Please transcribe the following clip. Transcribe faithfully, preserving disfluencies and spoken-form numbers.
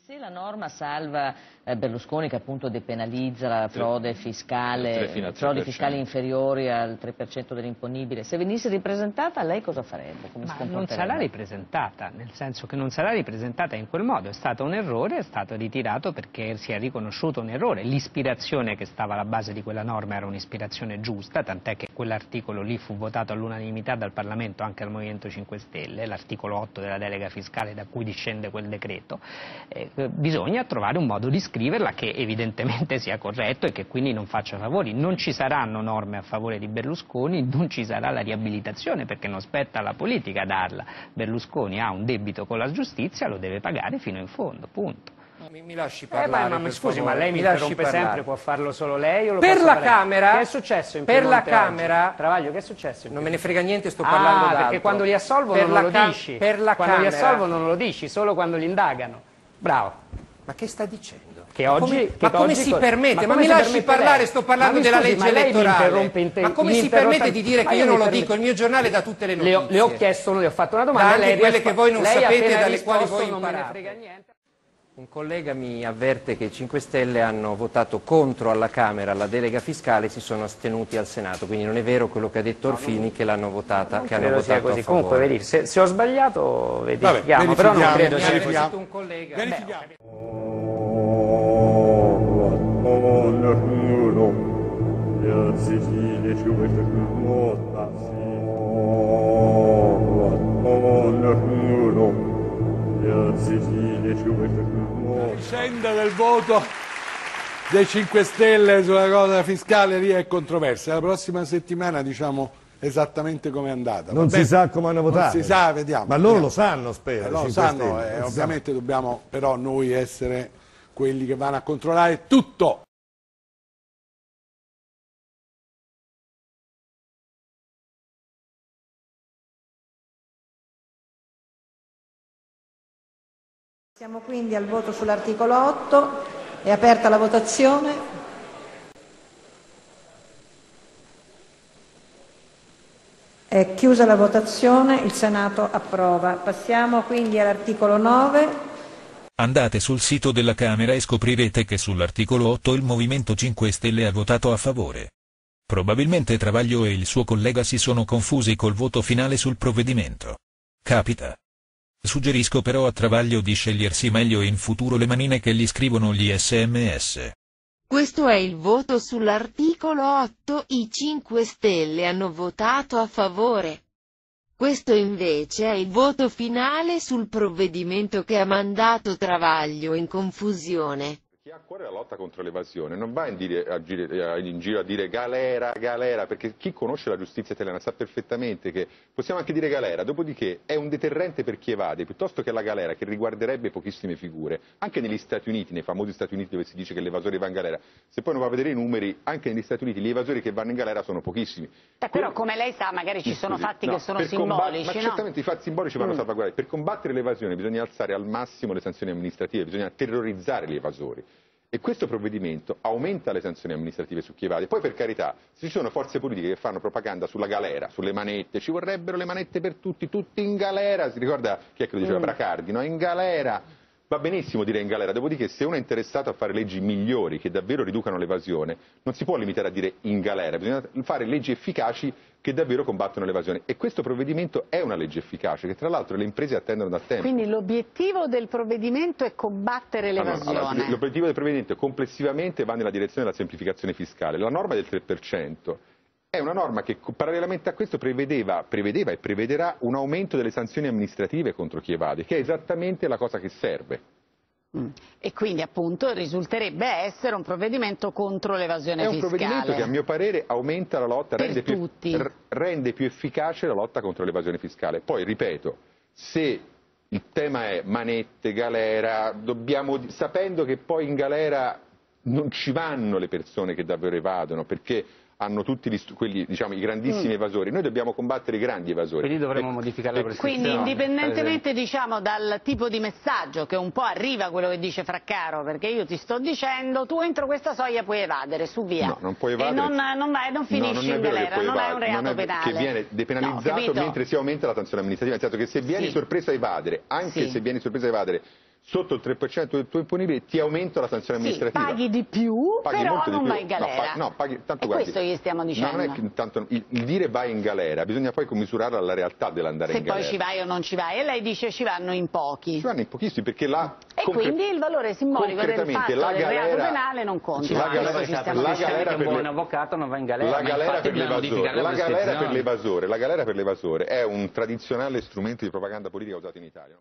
Se la norma salva eh, Berlusconi, che appunto depenalizza la frode fiscale, frodi fiscali inferiori al tre per cento dell'imponibile, se venisse ripresentata lei cosa farebbe? Come Ma si non sarà ripresentata, nel senso che non sarà ripresentata in quel modo, è stato un errore, è stato ritirato perché si è riconosciuto un errore, l'ispirazione che stava alla base di quella norma era un'ispirazione giusta, tant'è che quell'articolo lì fu votato all'unanimità dal Parlamento, anche al Movimento cinque Stelle, l'articolo otto della delega fiscale da cui discende quel decreto. Eh, bisogna trovare un modo di scriverla che evidentemente sia corretto e che quindi non faccia favori. Non ci saranno norme a favore di Berlusconi, non ci sarà la riabilitazione perché non spetta alla politica darla. Berlusconi ha un debito con la giustizia, lo deve pagare fino in fondo, punto. Mi, mi lasci parlare, eh, ma, ma mi scusi, favore. ma lei mi, mi interrompe sempre, può farlo solo lei o lo per posso la fare? Camera, che è successo in per la Piemonte Camera, oggi? Travaglio, che è successo in non me ne frega niente, sto ah, parlando d'altro. perché quando li assolvono per non lo cam- dici, per la quando Camera, li assolvono non lo dici, solo quando li indagano. Bravo. Ma che sta dicendo? Che ma oggi, come, che ma come oggi, si permette? Ma, ma come mi si lasci parlare, lei? sto parlando ma della scusi, legge ma elettorale. Inter... Ma come si permette di dire ma che io non lo permet... dico? Il mio giornale dà tutte le notizie. Le ho, le ho chiesto, le ho fatto una domanda. Da anche quelle che voi non lei sapete e dalle quali risposto, voi non imparate. me ne frega niente. Un collega mi avverte che i cinque Stelle hanno votato contro alla Camera la delega fiscale e si sono astenuti al Senato, quindi non è vero quello che ha detto Orfini che l'hanno votata, che hanno votato così. a favore. Comunque, vedi, se, se ho sbagliato verifichiamo, Vabbè, però non credo mi sia ha così. avvertito un collega. Verifichiamo. La vicenda del voto dei cinque Stelle sulla cosa fiscale lì è controversa. La prossima settimana diciamo esattamente com'è andata. Non si sa come hanno votato. Non si sa, vediamo. Ma loro vediamo. lo sanno, spero. Eh, lo sanno, eh, ovviamente dobbiamo però noi essere quelli che vanno a controllare tutto. Siamo quindi al voto sull'articolo otto, è aperta la votazione. È chiusa la votazione, il Senato approva. Passiamo quindi all'articolo nove. Andate sul sito della Camera e scoprirete che sull'articolo otto il Movimento cinque Stelle ha votato a favore. Probabilmente Travaglio e il suo collega si sono confusi col voto finale sul provvedimento. Capita. Suggerisco però a Travaglio di scegliersi meglio in futuro le manine che gli scrivono gli sms. Questo è il voto sull'articolo otto, i cinque Stelle hanno votato a favore. Questo invece è il voto finale sul provvedimento che ha mandato Travaglio in confusione. Chi ha a cuore la lotta contro l'evasione non va in, dire, a gire, in giro a dire galera, galera, perché chi conosce la giustizia italiana sa perfettamente che possiamo anche dire galera, dopodiché è un deterrente per chi evade, piuttosto che la galera che riguarderebbe pochissime figure. Anche negli Stati Uniti, nei famosi Stati Uniti dove si dice che l'evasore va in galera, se poi non va a vedere i numeri, anche negli Stati Uniti gli evasori che vanno in galera sono pochissimi. Beh, però come lei sa magari ci sono fatti no, che sono simbolici, ma no? certamente i fatti simbolici vanno mm. salvaguardati. Per combattere l'evasione bisogna alzare al massimo le sanzioni amministrative, bisogna terrorizzare gli evasori. E questo provvedimento aumenta le sanzioni amministrative su chi evade. Poi per carità, se ci sono forze politiche che fanno propaganda sulla galera, sulle manette, ci vorrebbero le manette per tutti, tutti in galera, si ricorda chi è che lo diceva? Mm. Bracardi, no? In galera, va benissimo dire in galera, dopodiché se uno è interessato a fare leggi migliori che davvero riducano l'evasione, non si può limitare a dire in galera, bisogna fare leggi efficaci che davvero combattono l'evasione. E questo provvedimento è una legge efficace, che tra l'altro le imprese attendono da tempo. Quindi l'obiettivo del provvedimento è combattere l'evasione? Allora, allora, l'obiettivo del provvedimento complessivamente va nella direzione della semplificazione fiscale. La norma del tre per cento è una norma che parallelamente a questo prevedeva, prevedeva e prevederà un aumento delle sanzioni amministrative contro chi evade, che è esattamente la cosa che serve. Mm. E quindi appunto risulterebbe essere un provvedimento contro l'evasione fiscale. È un provvedimento che a mio parere aumenta la lotta, rende più, rende più efficace la lotta contro l'evasione fiscale. Poi ripeto, se il tema è manette, galera, dobbiamo, sapendo che poi in galera non ci vanno le persone che davvero evadono, perché hanno tutti gli, quelli, diciamo, i grandissimi mm. evasori, noi dobbiamo combattere i grandi evasori. Quindi dovremmo e, modificare la prescrizione. Quindi indipendentemente diciamo, dal tipo di messaggio che un po' arriva quello che dice Fraccaro, perché io ti sto dicendo tu entro questa soglia puoi evadere, su via. No, non puoi evadere. E non, non, vai, non finisci no, non in galera, non è un reato non è, penale. Che viene depenalizzato no, mentre si aumenta la sanzione amministrativa, nel senso che se vieni sì. sorpreso a evadere, anche sì. se vieni sorpreso a evadere sotto il tre per cento del tuo imponibile ti aumento la sanzione amministrativa. Sì, paghi di più, paghi però molto non di più. vai in galera. No, pa no, paghi, tanto è guardi, questo che stiamo dicendo. Non è che, tanto, il, il dire vai in galera, bisogna poi commisurare alla realtà dell'andare in galera. Se poi ci vai o non ci vai, e lei dice ci vanno in pochi. Ci vanno in pochissimi, perché là... E quindi il valore simbolico del fatto la del galera, reato penale non conta. La galera, ci stiamo la dicendo. galera che un buon avvocato non va in galera. La galera per l'evasore, la galera per l'evasore, l'evasore, la galera per l'evasore è un tradizionale strumento di propaganda politica usato in Italia.